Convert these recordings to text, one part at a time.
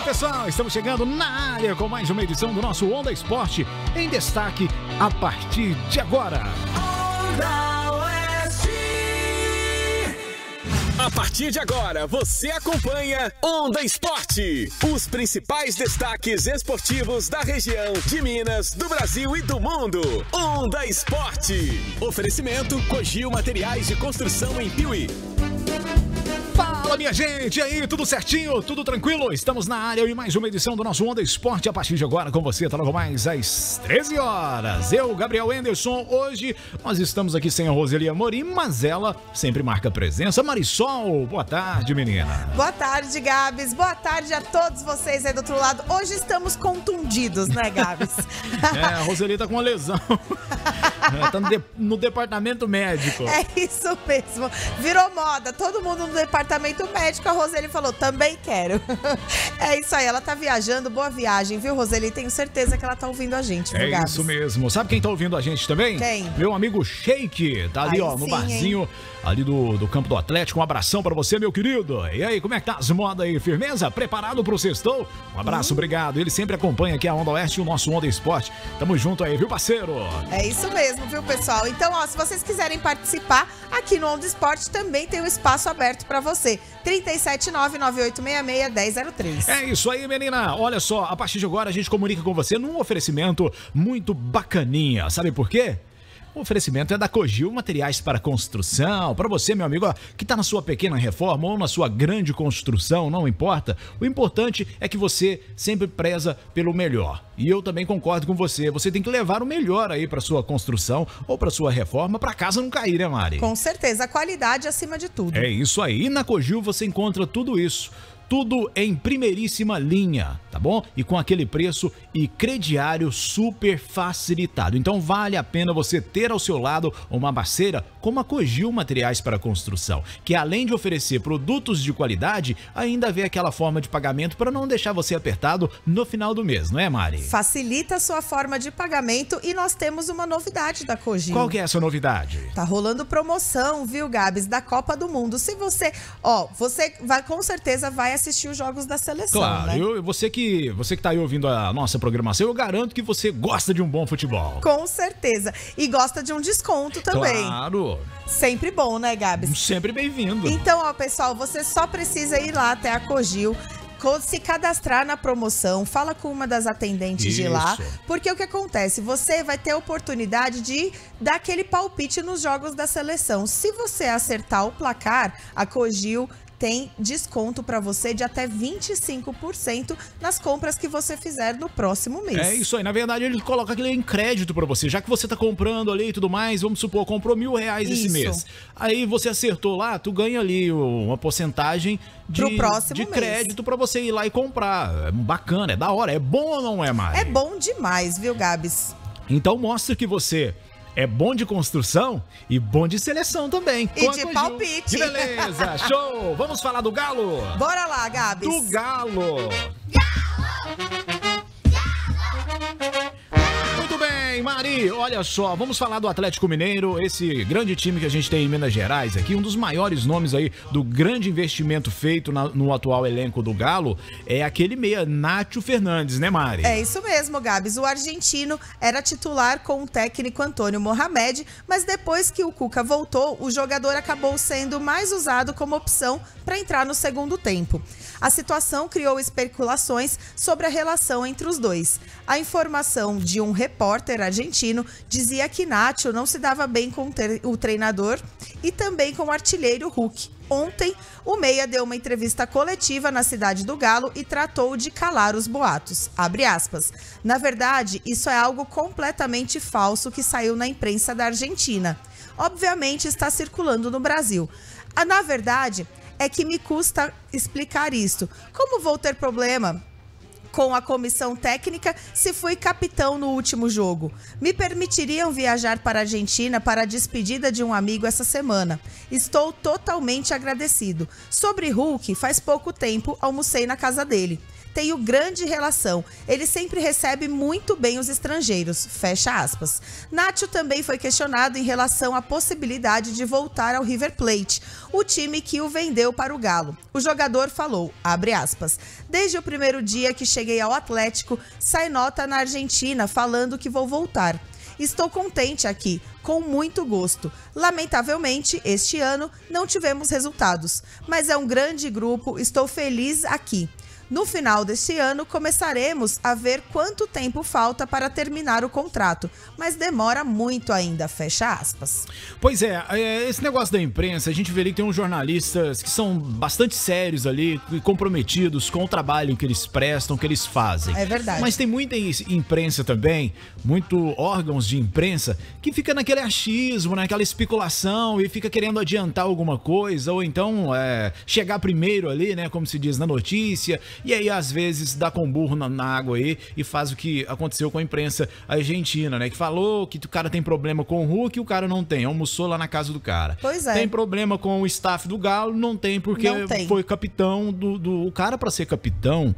Pessoal, estamos chegando na área com mais uma edição do nosso Onda Esporte em destaque a partir de agora. Onda Oeste. A partir de agora, você acompanha Onda Esporte. Os principais destaques esportivos da região, de Minas, do Brasil e do mundo. Onda Esporte. Oferecimento Cogil Materiais de Construção em Piuí. Fala, minha gente, e aí, tudo certinho, tudo tranquilo? Estamos na área e mais uma edição do nosso Onda Esporte a partir de agora com você, tá logo mais às 13 horas. Eu, Gabriel Anderson, hoje nós estamos aqui sem a Roseli Amorim, mas ela sempre marca presença. Marisol, boa tarde, menina. Boa tarde, Gabs, boa tarde a todos vocês aí do outro lado. Hoje estamos contundidos, né, Gabs? A Roseli tá com uma lesão. Tá no departamento médico. É isso mesmo, virou moda, todo mundo no departamento médico. A Roseli falou, também quero. É isso aí, ela tá viajando, boa viagem, viu, Roseli? Tenho certeza que ela tá ouvindo a gente, viu, Gabs? Isso mesmo, sabe quem tá ouvindo a gente também? Quem? Meu amigo Sheik, tá ali, ó, no barzinho, ali do campo do Atlético. Um abração pra você, meu querido. E aí, como é que tá as modas aí? Firmeza? Preparado pro sextou? Um abraço, obrigado. Ele sempre acompanha aqui a Onda Oeste e o nosso Onda Esporte. Tamo junto aí, viu, parceiro? É isso mesmo, viu, pessoal? Então, ó, se vocês quiserem participar, aqui no Onda Esporte também tem um espaço aberto pra você. 379-9866-1003. É isso aí, menina. Olha só, a partir de agora a gente comunica com você num oferecimento muito bacaninha. Sabe por quê? O oferecimento é da Cogil Materiais para Construção. Para você, meu amigo, ó, que está na sua pequena reforma ou na sua grande construção, não importa. O importante é que você sempre preza pelo melhor. E eu também concordo com você. Você tem que levar o melhor aí para sua construção ou para sua reforma, para casa não cair, né, Mari? Com certeza, a qualidade acima de tudo. É isso aí. E na Cogil você encontra tudo isso. Tudo em primeiríssima linha, tá bom? E com aquele preço e crediário super facilitado. Então vale a pena você ter ao seu lado uma parceira como a Cogil Materiais para Construção, que além de oferecer produtos de qualidade, ainda vê aquela forma de pagamento para não deixar você apertado no final do mês, não é, Mari? Facilita a sua forma de pagamento e nós temos uma novidade da Cogil. Qual que é essa novidade? Tá rolando promoção, viu, Gabs, da Copa do Mundo. Se você, você vai com certeza vai assistir os jogos da seleção, claro, né? Você que tá aí ouvindo a nossa programação, eu garanto que você gosta de um bom futebol. Com certeza. E gosta de um desconto também. Claro. Sempre bom, né, Gabs? Sempre bem-vindo. Então, ó, pessoal, você só precisa ir lá até a Cogil, se cadastrar na promoção, fala com uma das atendentes de lá, porque o que acontece? Você vai ter a oportunidade de dar aquele palpite nos jogos da seleção. Se você acertar o placar, a Cogil tem desconto para você de até 25% nas compras que você fizer no próximo mês. É isso aí, na verdade ele coloca aquele em crédito para você, já que você tá comprando ali e tudo mais, vamos supor, comprou R$1.000 esse mês. Aí você acertou lá, tu ganha ali uma porcentagem de crédito para você ir lá e comprar. É bacana, é da hora, é bom ou não é, Mari? É bom demais, viu, Gabs? Então mostra que você é bom de construção e bom de seleção também. E de palpite. Que beleza, show! Vamos falar do Galo? Bora lá, Gabs. Do Galo! Muito bem, Mari, olha só, vamos falar do Atlético Mineiro, esse grande time que a gente tem em Minas Gerais aqui, um dos maiores nomes aí do grande investimento feito no atual elenco do Galo, é aquele meia Nátio Fernandes, né, Mari? É isso mesmo, Gabs, o argentino era titular com o técnico Antônio Mohamed, mas depois que o Cuca voltou, o jogador acabou sendo mais usado como opção para entrar no segundo tempo. A situação criou especulações sobre a relação entre os dois. A informação de um repórter argentino dizia que Nacho não se dava bem com o treinador e também com o artilheiro Hulk. Ontem, o meia deu uma entrevista coletiva na cidade do Galo e tratou de calar os boatos. Abre aspas. Na verdade, isso é algo completamente falso que saiu na imprensa da Argentina. Obviamente está circulando no Brasil. Na verdade, é que me custa explicar isso. Como vou ter problema com a comissão técnica se fui capitão no último jogo? Me permitiriam viajar para a Argentina para a despedida de um amigo essa semana. Estou totalmente agradecido. Sobre Hulk, faz pouco tempo almocei na casa dele. tenho grande relação. Ele sempre recebe muito bem os estrangeiros, fecha aspas. Nacho também foi questionado em relação à possibilidade de voltar ao River Plate, o time que o vendeu para o Galo. O jogador falou, abre aspas, desde o primeiro dia que cheguei ao Atlético, sai nota na Argentina falando que vou voltar. Estou contente aqui, com muito gosto. Lamentavelmente, este ano não tivemos resultados, mas é um grande grupo, estou feliz aqui. No final deste ano, começaremos a ver quanto tempo falta para terminar o contrato, mas demora muito ainda, fecha aspas. Pois é, esse negócio da imprensa, a gente vê ali que tem uns jornalistas que são bastante sérios ali e comprometidos com o trabalho que eles prestam, que eles fazem. É verdade. Mas tem muita imprensa também, muito órgãos de imprensa, que fica naquele achismo, naquela especulação e fica querendo adiantar alguma coisa, ou então chegar primeiro ali, né, como se diz na notícia. E aí, às vezes, dá com burro na água aí e faz o que aconteceu com a imprensa argentina, né? Que falou que o cara tem problema com o Hulk e o cara não tem. Almoçou lá na casa do cara. Pois é. Tem problema com o staff do Galo, não tem, porque foi capitão do... O cara, pra ser capitão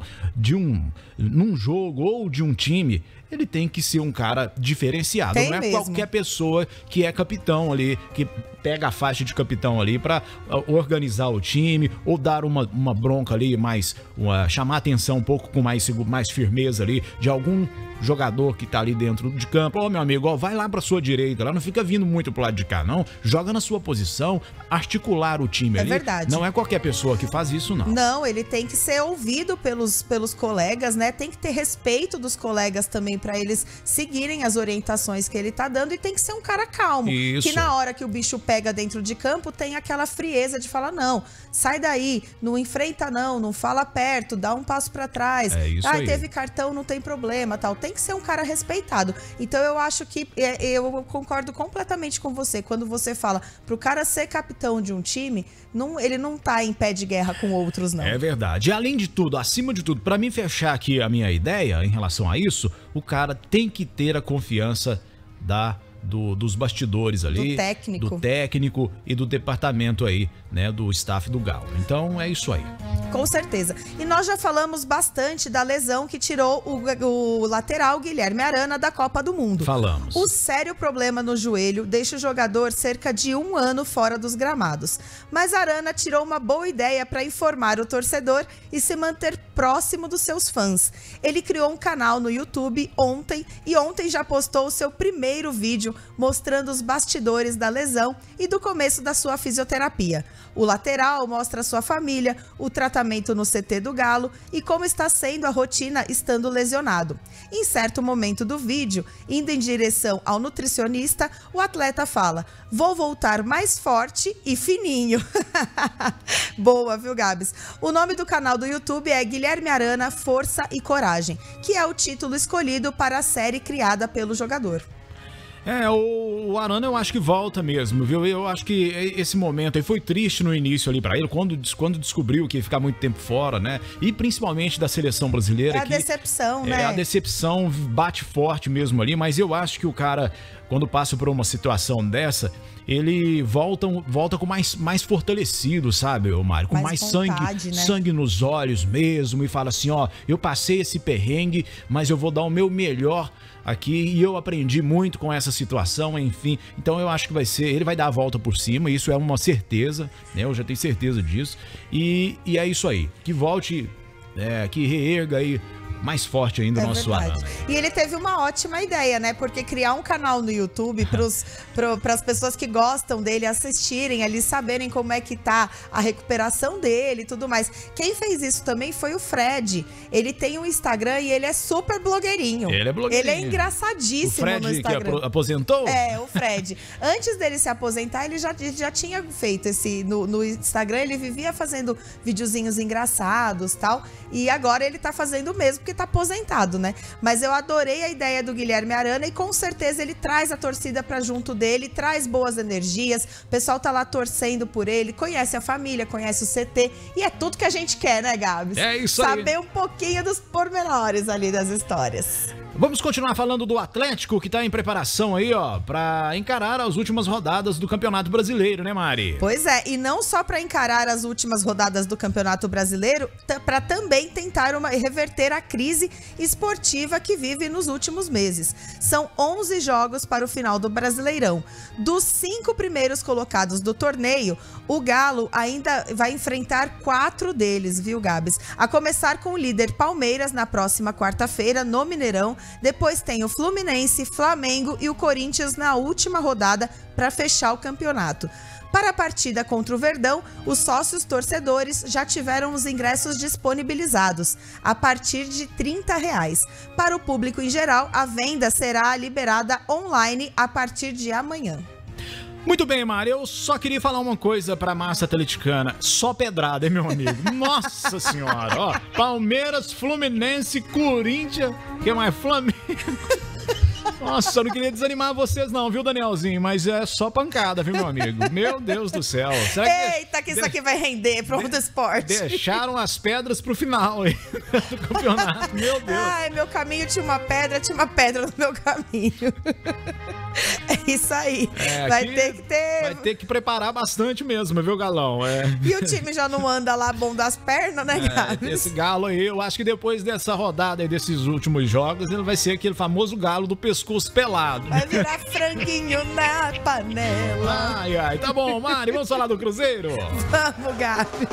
num jogo ou de um time, ele tem que ser um cara diferenciado. Tem não é mesmo. Qualquer pessoa que é capitão ali, que pega a faixa de capitão ali pra organizar o time ou dar uma bronca ali, chamar a atenção um pouco com mais firmeza ali de algum jogador que tá ali dentro de campo. Ô, meu amigo, ó, vai lá pra sua direita, lá não fica vindo muito pro lado de cá, não. Joga na sua posição, articular o time ali. É verdade. Não é qualquer pessoa que faz isso, não. Não, ele tem que ser ouvido pelos colegas, né? Tem que ter respeito dos colegas também pra eles seguirem as orientações que ele tá dando e tem que ser um cara calmo. Isso. Que na hora que o bicho pega dentro de campo, tem aquela frieza de falar, não, sai daí, não enfrenta não fala perto, dá um passo pra trás. É isso aí. Teve cartão, não tem problema, tal. Tem que ser um cara respeitado. Então eu acho que eu concordo completamente com você quando você fala pro cara ser capitão de um time, ele não tá em pé de guerra com outros, não. É verdade. E além de tudo, acima de tudo, pra mim fechar aqui a minha ideia em relação a isso, o cara tem que ter a confiança dos bastidores ali, do técnico e do departamento aí, né, do staff do Galo. Então é isso aí. Com certeza. E nós já falamos bastante da lesão que tirou o lateral Guilherme Arana da Copa do Mundo. Falamos. O sério problema no joelho deixa o jogador cerca de 1 ano fora dos gramados. Mas Arana tirou uma boa ideia para informar o torcedor e se manter próximo dos seus fãs. Ele criou um canal no YouTube ontem já postou o seu primeiro vídeo mostrando os bastidores da lesão e do começo da sua fisioterapia. O lateral mostra a sua família, o tratamento no CT do Galo e como está sendo a rotina estando lesionado. Em certo momento do vídeo, indo em direção ao nutricionista, o atleta fala: "Vou voltar mais forte e fininho." Boa, viu, Gabs? O nome do canal do YouTube é Guilherme Arana, Força e Coragem, que é o título escolhido para a série criada pelo jogador. O Arana eu acho que volta mesmo, viu? Eu acho que esse momento aí foi triste no início ali pra ele, quando descobriu que ia ficar muito tempo fora, né? E principalmente da seleção brasileira. É a decepção, né? A decepção bate forte mesmo ali, mas eu acho que o cara, quando passa por uma situação dessa, ele volta com mais fortalecido, sabe, Mário? Com mais vontade, sangue nos olhos mesmo, e fala assim, ó, eu passei esse perrengue, mas eu vou dar o meu melhor aqui e eu aprendi muito com essa situação, enfim. Então eu acho que ele vai dar a volta por cima, isso é uma certeza, né? Eu já tenho certeza disso. E é isso aí, que volte, que reerga aí mais forte ainda o nosso Arana. E ele teve uma ótima ideia, né? Porque criar um canal no YouTube para as pessoas que gostam dele assistirem ali, saberem como é que tá a recuperação dele e tudo mais. Quem fez isso também foi o Fred. Ele tem um Instagram e ele é super blogueirinho. Ele é blogueirinho. Ele é engraçadíssimo no Instagram. O Fred que aposentou? O Fred. Antes dele se aposentar, ele já tinha feito no Instagram, ele vivia fazendo videozinhos engraçados e tal. E agora ele tá fazendo o mesmo, porque tá aposentado, né? Mas eu adorei a ideia do Guilherme Arana e com certeza ele traz a torcida pra junto dele, traz boas energias, o pessoal tá lá torcendo por ele, conhece a família, conhece o CT e é tudo que a gente quer, né, Gabs? É isso aí. Saber um pouquinho dos pormenores ali das histórias. Vamos continuar falando do Atlético, que tá em preparação aí, ó, pra encarar as últimas rodadas do Campeonato Brasileiro, né, Mari? Pois é, e não só para encarar as últimas rodadas do Campeonato Brasileiro, para também tentar reverter a crise esportiva que vive nos últimos meses. São 11 jogos para o final do Brasileirão. Dos 5 primeiros colocados do torneio, o Galo ainda vai enfrentar 4 deles, viu, Gabs? A começar com o líder Palmeiras na próxima quarta-feira, no Mineirão. Depois tem o Fluminense, Flamengo e o Corinthians na última rodada para fechar o campeonato. Para a partida contra o Verdão, os sócios torcedores já tiveram os ingressos disponibilizados, a partir de R$30. Para o público em geral, a venda será liberada online a partir de amanhã. Muito bem, Mari, eu só queria falar uma coisa pra massa atleticana. Só pedrada, hein, meu amigo? Nossa senhora, ó. Palmeiras, Fluminense, Corinthians, que mais? Flamengo. Nossa, eu não queria desanimar vocês não, viu, Danielzinho? Mas é só pancada, viu, meu amigo? Meu Deus do céu. Eita, que isso aqui vai render pro outro esporte. Deixaram as pedras pro final aí do campeonato, meu Deus. Ai, meu caminho tinha uma pedra no meu caminho. É isso aí. Vai ter que preparar bastante mesmo, viu, Galão? E o time já não anda lá bom das pernas, né, Galo? Esse Galo aí, eu acho que depois dessa rodada aí, desses últimos jogos, ele vai ser aquele famoso Galo do pescoço pelado. Vai virar franguinho na panela. Ai, ai. Tá bom, Mari, vamos falar do Cruzeiro? Vamos, Gabs.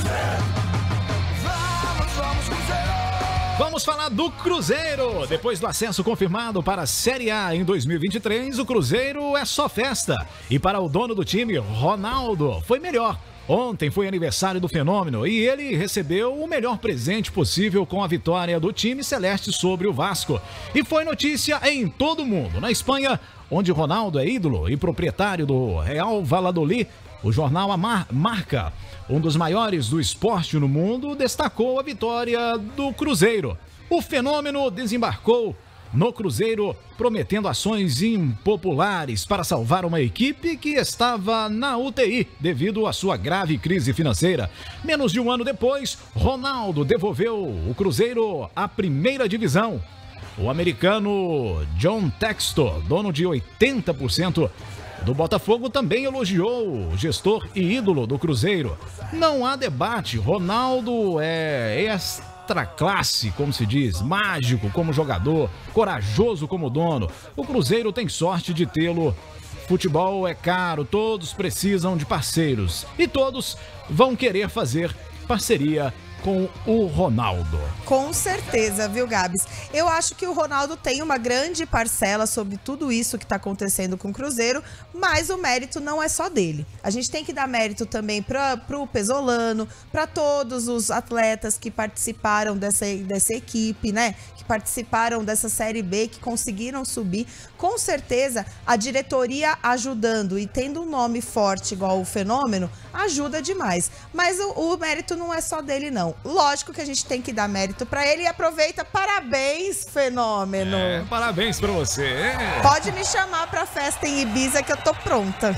Vamos falar do Cruzeiro. Depois do acesso confirmado para a Série A em 2023, o Cruzeiro é só festa. E para o dono do time, Ronaldo, foi melhor. Ontem foi aniversário do Fenômeno e ele recebeu o melhor presente possível com a vitória do time celeste sobre o Vasco. E foi notícia em todo o mundo. Na Espanha, onde Ronaldo é ídolo e proprietário do Real Valladolid, o jornal Marca, um dos maiores do esporte no mundo, destacou a vitória do Cruzeiro. O Fenômeno desembarcou no Cruzeiro, prometendo ações impopulares para salvar uma equipe que estava na UTI devido à sua grave crise financeira. Menos de um ano depois, Ronaldo devolveu o Cruzeiro à primeira divisão. O americano John Textor, dono de 80% do Botafogo, também elogiou o gestor e ídolo do Cruzeiro. Não há debate, Ronaldo é extra classe, como se diz, mágico como jogador, corajoso como dono. O Cruzeiro tem sorte de tê-lo. Futebol é caro, todos precisam de parceiros e todos vão querer fazer parceria com o Ronaldo. Com certeza, viu, Gabs? Eu acho que o Ronaldo tem uma grande parcela sobre tudo isso que está acontecendo com o Cruzeiro, mas o mérito não é só dele. A gente tem que dar mérito também para o Pesolano, para todos os atletas que participaram dessa equipe, né? Que participaram dessa Série B, que conseguiram subir. Com certeza, a diretoria ajudando e tendo um nome forte igual o Fenômeno, ajuda demais. Mas o mérito não é só dele, não. Lógico que a gente tem que dar mérito pra ele e aproveita. Parabéns, Fenômeno. Parabéns pra você. Pode me chamar pra festa em Ibiza que eu tô pronta.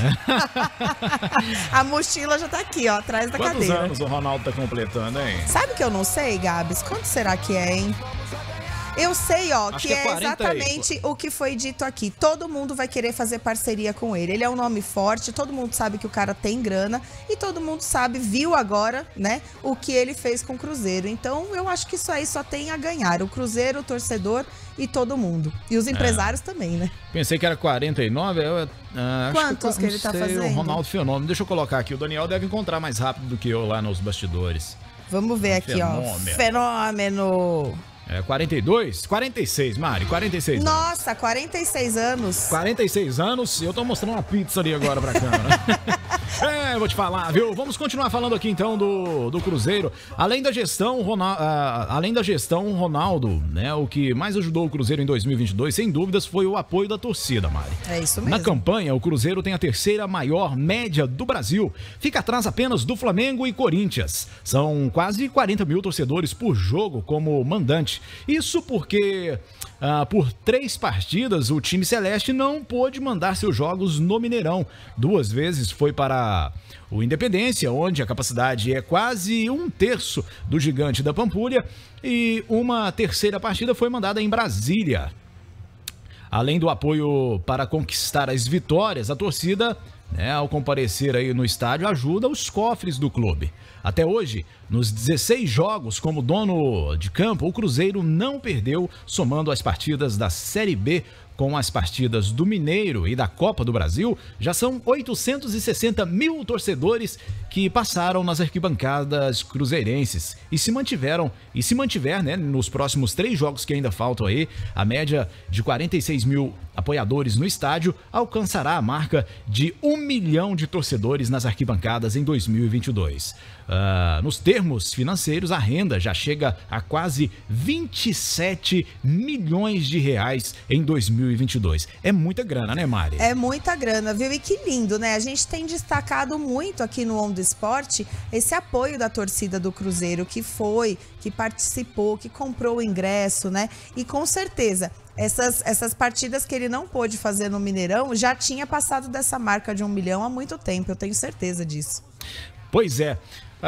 A mochila já tá aqui, ó, atrás da cadeira. Quantos anos o Ronaldo tá completando, hein? Sabe que eu não sei, Gabs? Quanto será que é, hein? Eu sei, ó, que é exatamente o que foi dito aqui. Todo mundo vai querer fazer parceria com ele. Ele é um nome forte, todo mundo sabe que o cara tem grana e todo mundo sabe, viu agora, né, o que ele fez com o Cruzeiro. Então, eu acho que isso aí só tem a ganhar. O Cruzeiro, o torcedor e todo mundo. E os empresários também, né? Pensei que era 49. Quantos que ele tá fazendo? O Ronaldo Fenômeno. Deixa eu colocar aqui. O Daniel deve encontrar mais rápido do que eu lá nos bastidores. Vamos ver aqui, ó. Fenômeno. 42? 46, Mari, 46 anos. Nossa, 46 anos. 46 anos, eu tô mostrando uma pizza ali agora pra câmera. Eu vou te falar, viu? Vamos continuar falando aqui então do Cruzeiro. Além da gestão, Ronaldo, né? O que mais ajudou o Cruzeiro em 2022, sem dúvidas, foi o apoio da torcida, Mari. É isso mesmo. Na campanha, o Cruzeiro tem a terceira maior média do Brasil. Fica atrás apenas do Flamengo e Corinthians. São quase 40 mil torcedores por jogo como mandante. Celeste. Isso porque por 3 partidas o time celeste não pôde mandar seus jogos no Mineirão. 2 vezes foi para o Independência, onde a capacidade é quase 1/3 do Gigante da Pampulha, e uma terceira partida foi mandada em Brasília. Além do apoio para conquistar as vitórias, a torcida, ao comparecer aí no estádio, ajuda os cofres do clube. Até hoje, nos 16 jogos como dono de campo, o Cruzeiro não perdeu, somando as partidas da Série B com as partidas do Mineiro e da Copa do Brasil. Já são 860 mil torcedores que passaram nas arquibancadas cruzeirenses e se mantiver, né, nos próximos 3 jogos que ainda faltam aí, a média de 46 mil apoiadores no estádio alcançará a marca de 1 milhão de torcedores nas arquibancadas em 2022. Nos termos financeiros, a renda já chega a quase 27 milhões de reais em 2022. É muita grana, né, Mari? É muita grana, viu? E que lindo, né? A gente tem destacado muito aqui no On do Esporte esse apoio da torcida do Cruzeiro, que foi, que participou, que comprou o ingresso, né? E com certeza, essas partidas que ele não pôde fazer no Mineirão já tinha passado dessa marca de 1 milhão há muito tempo, eu tenho certeza disso. Pois é.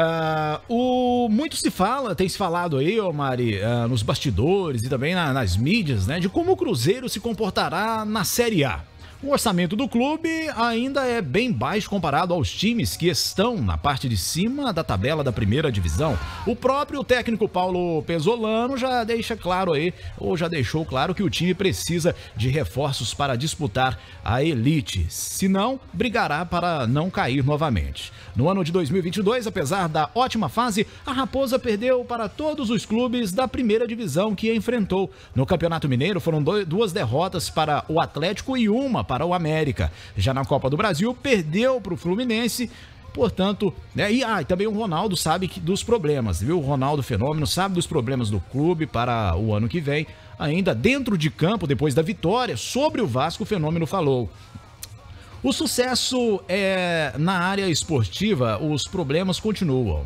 Muito tem se falado aí, Mari, nos bastidores e também nas mídias, né, de como o Cruzeiro se comportará na Série A. O orçamento do clube ainda é bem baixo comparado aos times que estão na parte de cima da tabela da primeira divisão. O próprio técnico Paulo Pezzolano já deixou claro que o time precisa de reforços para disputar a elite, senão brigará para não cair novamente. No ano de 2022, apesar da ótima fase, a Raposa perdeu para todos os clubes da primeira divisão que enfrentou. No Campeonato Mineiro foram 2 derrotas para o Atlético e 1 para o América. Já na Copa do Brasil, perdeu para o Fluminense. Portanto, e também o Ronaldo sabe dos problemas, viu? O Ronaldo Fenômeno sabe dos problemas do clube para o ano que vem. Ainda dentro de campo, depois da vitória sobre o Vasco, o Fenômeno falou: o sucesso na área esportiva, os problemas continuam.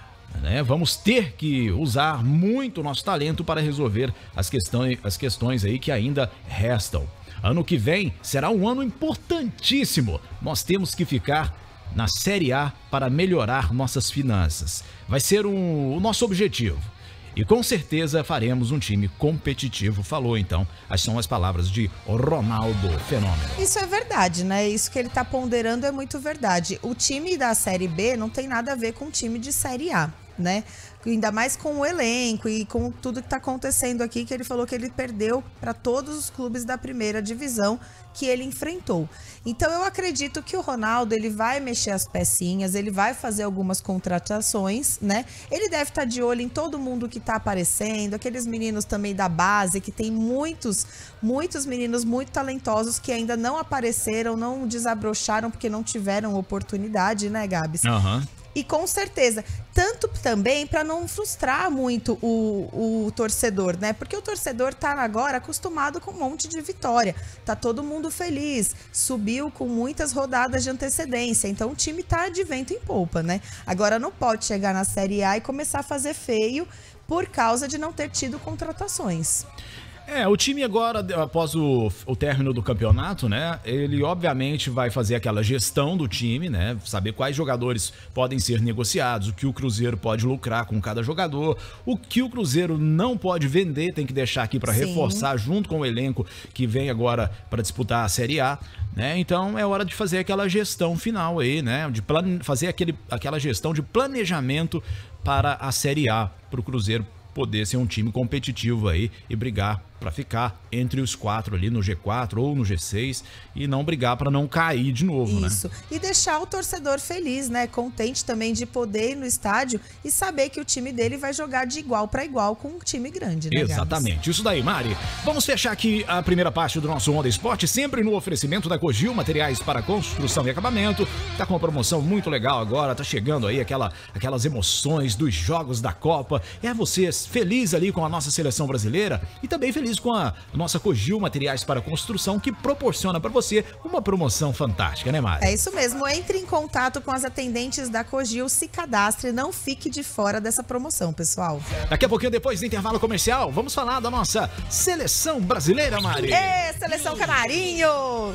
Vamos ter que usar muito o nosso talento para resolver as questões aí que ainda restam. Ano que vem será um ano importantíssimo. Nós temos que ficar na Série A para melhorar nossas finanças. Vai ser o nosso objetivo. E com certeza faremos um time competitivo, falou então. São as palavras de Ronaldo Fenômeno. Isso é verdade, né? Isso que ele tá ponderando é muito verdade. O time da Série B não tem nada a ver com o time de Série A, né? Ainda mais com o elenco e com tudo que está acontecendo aqui, que ele falou que ele perdeu para todos os clubes da primeira divisão que ele enfrentou. Então eu acredito que o Ronaldo, ele vai mexer as pecinhas, ele vai fazer algumas contratações, né? Ele deve estar de olho em todo mundo que está aparecendo, aqueles meninos também da base, que tem muitos meninos muito talentosos que ainda não apareceram, não desabrocharam porque não tiveram oportunidade, né, Gabs? Aham. E com certeza, tanto também para não frustrar muito o torcedor, né? Porque o torcedor tá agora acostumado com um monte de vitória. Tá todo mundo feliz, subiu com muitas rodadas de antecedência. Então o time tá de vento em polpa, né? Agora não pode chegar na Série A e começar a fazer feio por causa de não ter tido contratações. O time agora, após o término do campeonato, né, ele obviamente vai fazer aquela gestão do time, né, saber quais jogadores podem ser negociados, o que o Cruzeiro pode lucrar com cada jogador, o que o Cruzeiro não pode vender, tem que deixar aqui para reforçar junto com o elenco que vem agora para disputar a Série A, né, então é hora de fazer aquela gestão final aí, né, de fazer aquela gestão de planejamento para a Série A, para o Cruzeiro poder ser um time competitivo aí e brigar para ficar entre os 4 ali no G4 ou no G6 e não brigar para não cair de novo, né? Isso. E deixar o torcedor feliz, né? Contente também de poder ir no estádio e saber que o time dele vai jogar de igual para igual com um time grande, né, Exatamente. Gabs? Isso daí, Mari. Vamos fechar aqui a primeira parte do nosso Onda Esporte, sempre no oferecimento da Cogil, materiais para construção e acabamento. Tá com uma promoção muito legal agora, tá chegando aí aquelas emoções dos jogos da Copa. É você feliz ali com a nossa seleção brasileira e também feliz detalhes com a nossa Cogil Materiais para Construção, que proporciona para você uma promoção fantástica, né, Mari? É isso mesmo. Entre em contato com as atendentes da Cogil, se cadastre, não fique de fora dessa promoção, pessoal. Daqui a pouquinho, depois do intervalo comercial, vamos falar da nossa seleção brasileira, Mari. Seleção Canarinho!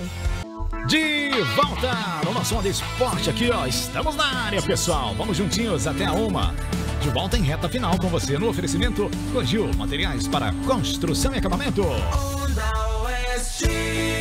De volta no nosso Onda Esporte aqui, ó. Estamos na área, pessoal. Vamos juntinhos até a 1. De volta em reta final com você no oferecimento Cogil, materiais para construção e acabamento. Onda Oeste.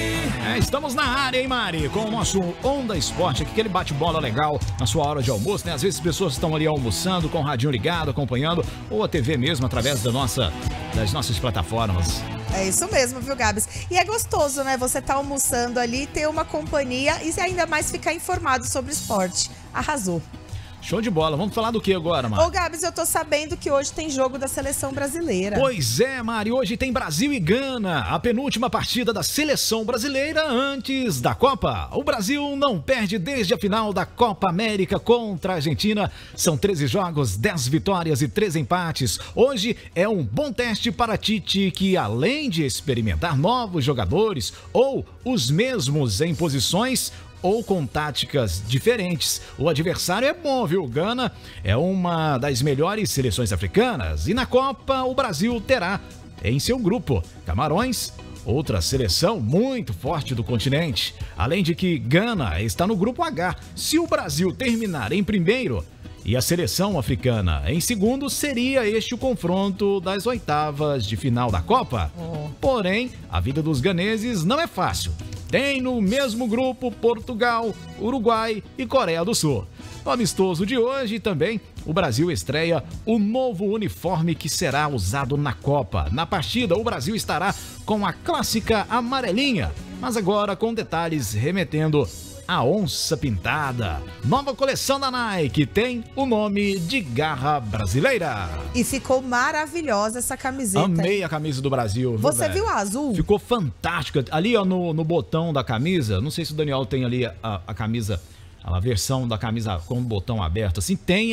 Estamos na área, hein, Mari? Com o nosso Onda Esporte aqui, aquele bate-bola legal na sua hora de almoço, né? Às vezes as pessoas estão ali almoçando, com o radinho ligado, acompanhando, ou a TV mesmo, através das nossas plataformas. É isso mesmo, viu, Gabs? E é gostoso, né? Você tá almoçando ali, ter uma companhia e ainda mais ficar informado sobre esporte. Arrasou. Show de bola. Vamos falar do que agora, Mari? Ô, Gabs, eu tô sabendo que hoje tem jogo da seleção brasileira. Pois é, Mari. Hoje tem Brasil e Gana, a penúltima partida da seleção brasileira antes da Copa. O Brasil não perde desde a final da Copa América contra a Argentina. São 13 jogos, 10 vitórias e 3 empates. Hoje é um bom teste para Tite, que além de experimentar novos jogadores ou os mesmos em posições ou com táticas diferentes, o adversário é bom, viu? Gana é uma das melhores seleções africanas e na Copa o Brasil terá em seu grupo Camarões, outra seleção muito forte do continente. Além de que Gana está no grupo H. Se o Brasil terminar em primeiro e a seleção africana em segundo, seria este o confronto das oitavas de final da Copa. Porém, a vida dos ganeses não é fácil. Tem no mesmo grupo Portugal, Uruguai e Coreia do Sul. No amistoso de hoje também, o Brasil estreia o novo uniforme que será usado na Copa. Na partida, o Brasil estará com a clássica amarelinha, mas agora com detalhes remetendo à onça pintada. Nova coleção da Nike tem o nome de Garra Brasileira. E ficou maravilhosa essa camiseta. Amei a camisa do Brasil. Você viu a azul? Ficou fantástica. Ali, ó, no botão da camisa, não sei se o Daniel tem ali a camisa, a versão da camisa com o botão aberto, assim, tem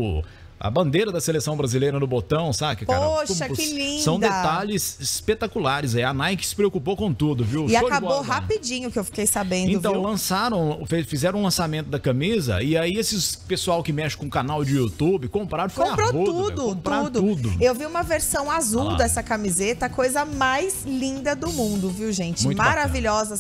a bandeira da seleção brasileira no botão, sabe, cara? Poxa, que linda! São detalhes espetaculares. A Nike se preocupou com tudo, viu? E acabou rapidinho, que eu fiquei sabendo, então, viu? fizeram um lançamento da camisa e aí esses pessoal que mexe com canal de YouTube compraram, compraram tudo. Eu vi uma versão azul dessa camiseta, a coisa mais linda do mundo, viu, gente? Muito maravilhosa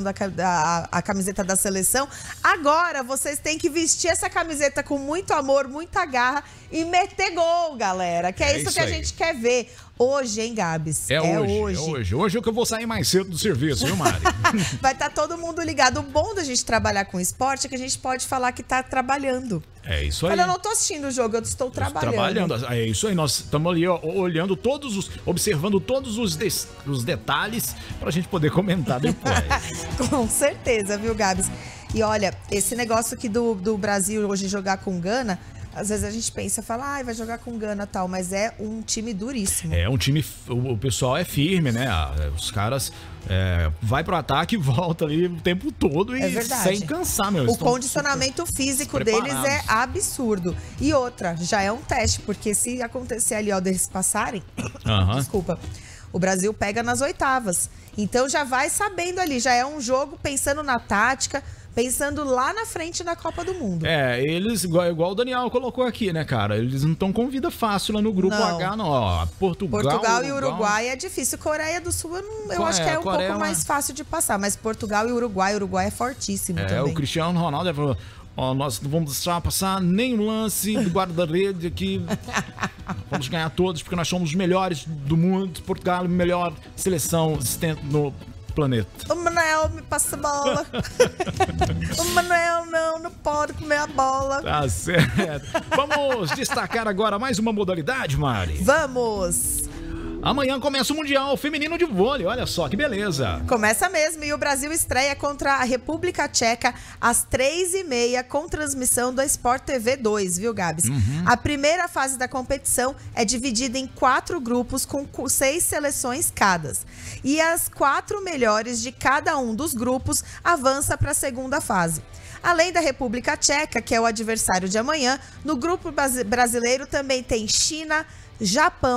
a camiseta da seleção. Agora, vocês têm que vestir essa camiseta com muito amor, muita garra e meter gol, galera, que é isso que a gente quer ver. Hoje, hein, Gabs? É hoje. Hoje é que eu vou sair mais cedo do serviço, viu, Mari? Vai estar todo mundo ligado. O bom da gente trabalhar com esporte é que a gente pode falar que tá trabalhando. É isso aí. Olha, eu não tô assistindo o jogo, eu estou trabalhando. É isso aí, nós estamos ali, ó, olhando observando todos os detalhes pra gente poder comentar depois. Com certeza, viu, Gabs? E olha, esse negócio aqui do Brasil hoje jogar com Gana, às vezes a gente pensa, fala, vai jogar com Gana e tal, mas é um time duríssimo. É um time, o pessoal é firme, né? Os caras vai pro ataque e volta ali o tempo todo e sem cansar, meu. O condicionamento físico deles é absurdo. E outra, já é um teste, porque se acontecer ali, ó, deles passarem, desculpa, o Brasil pega nas oitavas. Então já vai sabendo ali, já é um jogo pensando na tática, pensando lá na frente na Copa do Mundo. Eles, igual o Daniel colocou aqui, né, cara? Eles não estão com vida fácil lá no grupo H, não. Ó, Portugal e Uruguai é difícil. Coreia do Sul, eu acho que é um pouco mais fácil de passar. Mas Portugal e Uruguai é fortíssimo também. O Cristiano Ronaldo falou, nós não vamos deixar passar nenhum lance do guarda-rede aqui. Vamos ganhar todos, porque nós somos os melhores do mundo. Portugal é a melhor seleção existente no planeta. O Manuel me passa a bola. O Manuel não pode comer a bola. Tá certo. Vamos destacar agora mais uma modalidade, Mari? Vamos! Amanhã começa o Mundial Feminino de Vôlei, olha só que beleza. Começa mesmo, e o Brasil estreia contra a República Tcheca às 3h30 com transmissão do Sport TV 2, viu, Gabs? A primeira fase da competição é dividida em 4 grupos com 6 seleções cada. E as 4 melhores de cada um dos grupos avança para a segunda fase. Além da República Tcheca, que é o adversário de amanhã, no grupo brasileiro também tem China, Japão,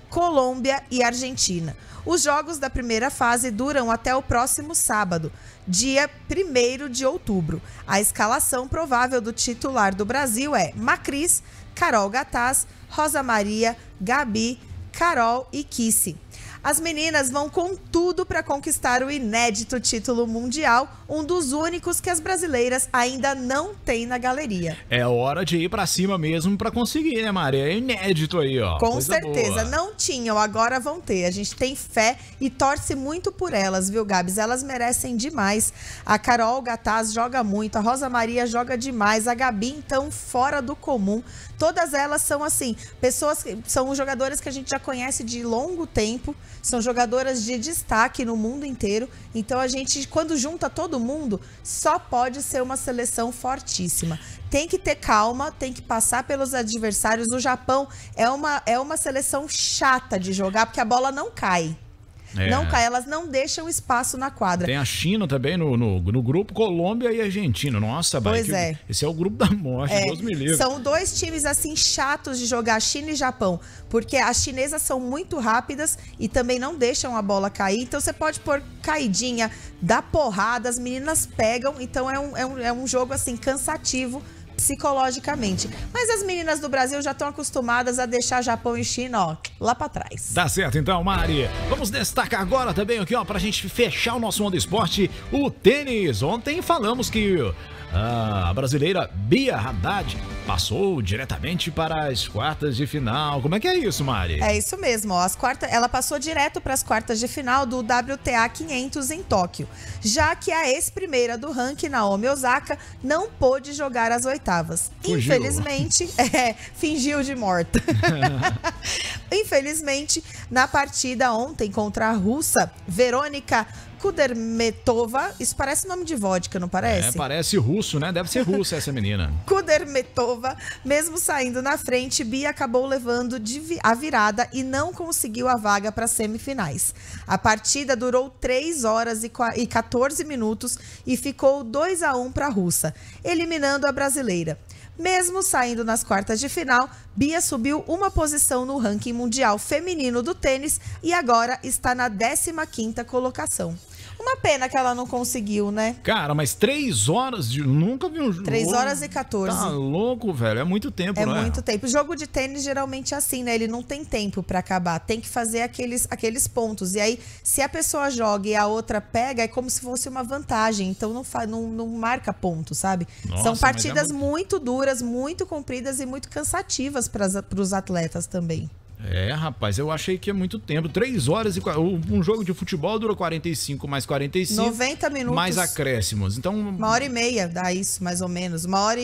Colômbia e Argentina. Os jogos da primeira fase duram até o próximo sábado, dia 1º de outubro. A escalação provável do titular do Brasil é Macris, Carol Gataz, Rosa Maria, Gabi, Carol e Kissy. As meninas vão com tudo para conquistar o inédito título mundial, um dos únicos que as brasileiras ainda não têm na galeria. É hora de ir para cima mesmo para conseguir, né, Mari? É inédito aí, ó. Com certeza, não tinham, agora vão ter. A gente tem fé e torce muito por elas, viu, Gabs? Elas merecem demais. A Carol Gataz joga muito, a Rosa Maria joga demais, a Gabi, então, fora do comum. Todas elas são, assim, pessoas, são jogadoras que a gente já conhece de longo tempo, são jogadoras de destaque no mundo inteiro. Então, a gente, quando junta todo mundo, só pode ser uma seleção fortíssima. Tem que ter calma, tem que passar pelos adversários. O Japão é uma seleção chata de jogar, porque a bola não cai. Não cai, elas não deixam espaço na quadra. Tem a China também no grupo, Colômbia e Argentina. Nossa, pois é. Esse é o grupo da morte, Deus me livre. São dois times assim chatos de jogar, China e Japão, porque as chinesas são muito rápidas e também não deixam a bola cair. Então você pode pôr caidinha, dar porrada, as meninas pegam. Então é um jogo assim cansativo psicologicamente. Mas as meninas do Brasil já estão acostumadas a deixar Japão e China, ó, lá pra trás. Tá certo então, Mari. Vamos destacar agora também aqui, ó, pra gente fechar o nosso Onda Esporte, o tênis. Ontem falamos que a brasileira Bia Haddad passou diretamente para as quartas de final. Como é que é isso, Mari? É isso mesmo, ó. Ela passou direto para as quartas de final do WTA 500 em Tóquio, já que a ex-primeira do ranking, Naomi Osaka, não pôde jogar as oitavas. Fugiu. Infelizmente, fingiu de morta. Infelizmente, na partida ontem contra a russa Verônica Kudermetova, isso parece nome de vodka, não parece? Parece russo, né? Deve ser russa essa menina. Kudermetova, mesmo saindo na frente, Bia acabou levando a virada e não conseguiu a vaga para as semifinais. A partida durou 3 horas e 14 minutos e ficou 2-1 para a russa, eliminando a brasileira. Mesmo saindo nas quartas de final, Bia subiu uma posição no ranking mundial feminino do tênis e agora está na 15ª colocação. Uma pena que ela não conseguiu, né? Cara, mas 3 horas de... Nunca vi um jogo. 3 horas e 14. Tá louco, velho. É muito tempo, né? É muito tempo. O jogo de tênis geralmente é assim, né? Ele não tem tempo pra acabar. Tem que fazer aqueles pontos. E aí, se a pessoa joga e a outra pega, é como se fosse uma vantagem. Então, não marca ponto, sabe? Nossa, são partidas muito duras, muito compridas e muito cansativas para os atletas também. Rapaz, eu achei que é muito tempo. 3 horas e... Um jogo de futebol dura 45 mais 45. 90 minutos. Mais acréscimos. Então... 1h30 dá isso, mais ou menos.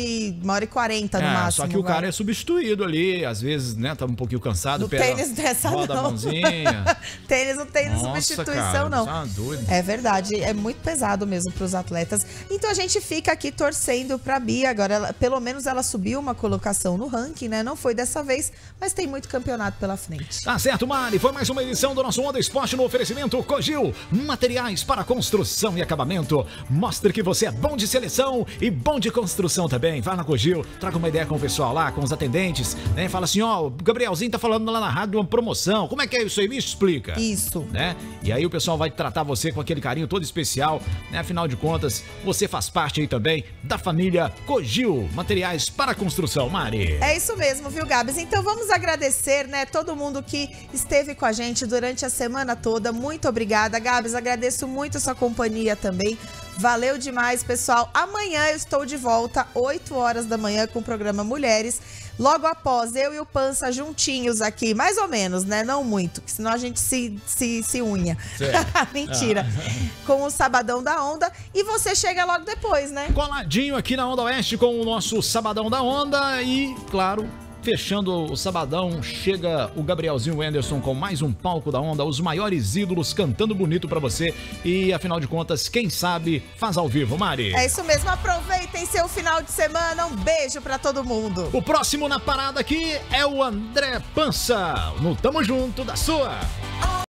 1h40 no máximo. Só que o cara é substituído ali. Às vezes, né, tá um pouquinho cansado. No tênis dessa roda a mãozinha. Tênis não tem substituição, não. Tá doido. É verdade. É muito pesado mesmo pros atletas. Então a gente fica aqui torcendo pra Bia. Agora, pelo menos ela subiu uma colocação no ranking, né? Não foi dessa vez, mas tem muito campeonato pela frente. Tá certo, Mari. Foi mais uma edição do nosso Onda Esporte no oferecimento Cogil. Materiais para construção e acabamento. Mostre que você é bom de seleção e bom de construção também. Vai na Cogil, traga uma ideia com o pessoal lá, com os atendentes, né? Fala assim, ó, o Gabrielzinho tá falando lá na rádio uma promoção. Como é que é isso aí? Me explica. Isso. Né? E aí o pessoal vai tratar você com aquele carinho todo especial, né? Afinal de contas, você faz parte aí também da família Cogil. Materiais para construção, Mari. É isso mesmo, viu, Gabs? Então vamos agradecer, né, todo mundo que esteve com a gente durante a semana toda. Muito obrigada, Gabs. Agradeço muito a sua companhia também. Valeu demais, pessoal. Amanhã eu estou de volta, 8 horas da manhã, com o programa Mulheres. Logo após, eu e o Pança juntinhos aqui, mais ou menos, né? Não muito, que senão a gente se unha. Mentira. Com o Sabadão da Onda. E você chega logo depois, né? Coladinho aqui na Onda Oeste com o nosso Sabadão da Onda e, claro... Fechando o sabadão, chega o Gabrielzinho Anderson com mais um palco da Onda, os maiores ídolos cantando bonito pra você. E, afinal de contas, quem sabe faz ao vivo, Mari. É isso mesmo, aproveitem seu final de semana, um beijo pra todo mundo. O próximo na parada aqui é o André Pança, no Tamo Junto da Sua.